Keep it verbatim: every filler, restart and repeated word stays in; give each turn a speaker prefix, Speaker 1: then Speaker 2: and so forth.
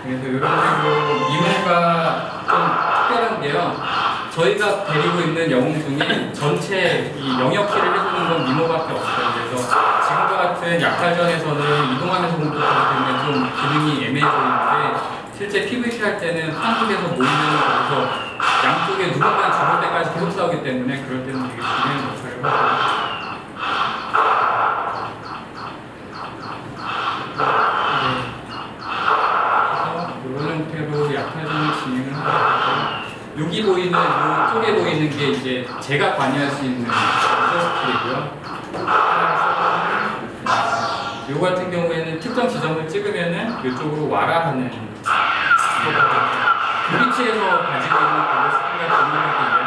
Speaker 1: 그래서 이런 식으로 미모가 좀 특별한 게요. 저희가 데리고 있는 영웅 중에 전체 이 영역키를 해주는 건 미모밖에 없어요. 그래서 지금과 같은 약탈전에서는 이동하면서 공격하기 때문에 좀 기능이 애매해 보이는데 실제 피브이피 할 때는 한국에서 모이면 거기서 양쪽에 누군가 잡을 때까지 계속 싸우기 때문에 그럴 때는 되게 중요한 역할을 하고 약탈전을 진행을 하고 여기 보이는 이쪽에 보이는 게 이제 제가 관여할 수 있는 스킬이고요. 요 같은 경우에는 특정 지점을 찍으면은 이쪽으로 와라 하는 그 위치에서 가지고 있는 그걸 스킬과 동일하게